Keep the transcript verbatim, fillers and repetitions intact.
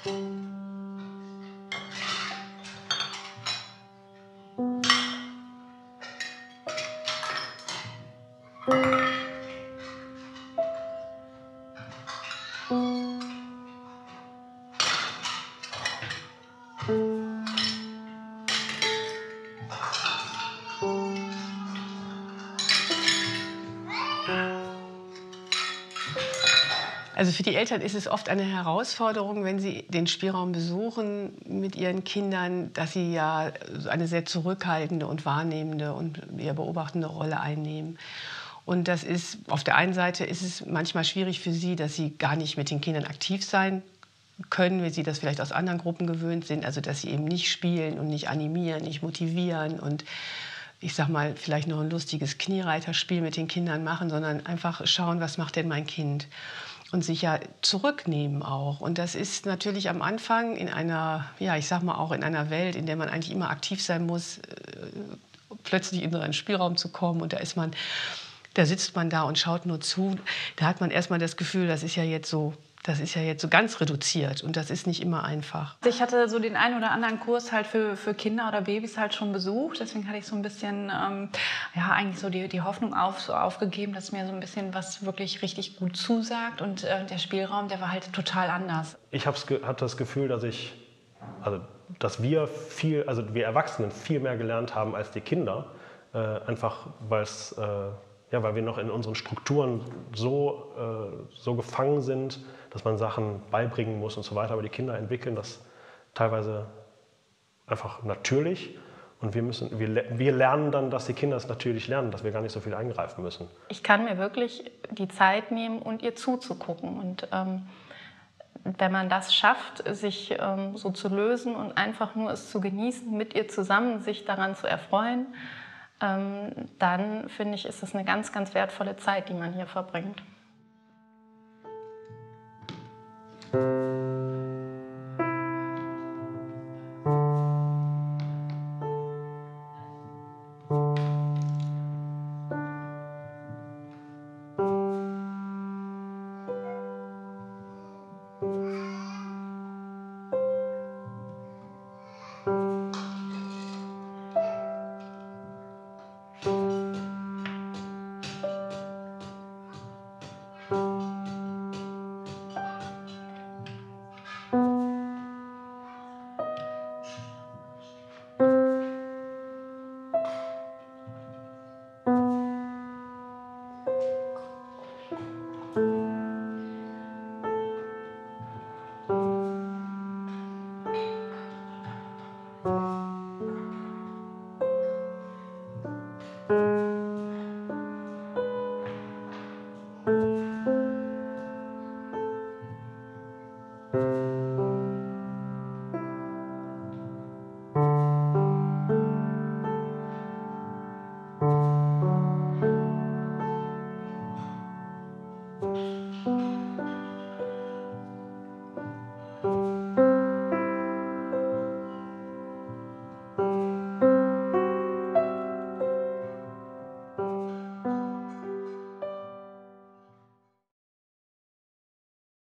Also für die Eltern ist es oft eine Herausforderung, wenn sie den Spielraum besuchen mit ihren Kindern, dass sie ja eine sehr zurückhaltende und wahrnehmende und eher beobachtende Rolle einnehmen. Und das ist, auf der einen Seite ist es manchmal schwierig für sie, dass sie gar nicht mit den Kindern aktiv sein können, wie sie das vielleicht aus anderen Gruppen gewöhnt sind. Also dass sie eben nicht spielen und nicht animieren, nicht motivieren und ich sag mal, vielleicht noch ein lustiges Kniereiterspiel mit den Kindern machen, sondern einfach schauen, was macht denn mein Kind? Und sich ja zurücknehmen auch. Und das ist natürlich am Anfang in einer, ja, ich sag mal auch in einer Welt, in der man eigentlich immer aktiv sein muss, äh, plötzlich in so einen Spielraum zu kommen und da ist man, da sitzt man da und schaut nur zu. Da hat man erstmal das Gefühl, das ist ja jetzt so, das ist ja jetzt so ganz reduziert und das ist nicht immer einfach. Ich hatte so den einen oder anderen Kurs halt für, für Kinder oder Babys halt schon besucht. Deswegen hatte ich so ein bisschen, ähm, ja, eigentlich so die, die Hoffnung auf, so aufgegeben, dass mir so ein bisschen was wirklich richtig gut zusagt. Und äh, der Spielraum, der war halt total anders. Ich hatte das Gefühl, dass ich, also dass wir viel, also wir Erwachsenen viel mehr gelernt haben als die Kinder. Äh, einfach weil es, äh, ja, weil wir noch in unseren Strukturen so, äh, so gefangen sind, dass man Sachen beibringen muss und so weiter. Aber die Kinder entwickeln das teilweise einfach natürlich. Und wir, müssen, wir, wir lernen dann, dass die Kinder es natürlich lernen, dass wir gar nicht so viel eingreifen müssen. Ich kann mir wirklich die Zeit nehmen und ihr zuzugucken. Und ähm, wenn man das schafft, sich ähm, so zu lösen und einfach nur es zu genießen, mit ihr zusammen sich daran zu erfreuen, ähm, dann finde ich, ist das eine ganz, ganz wertvolle Zeit, die man hier verbringt.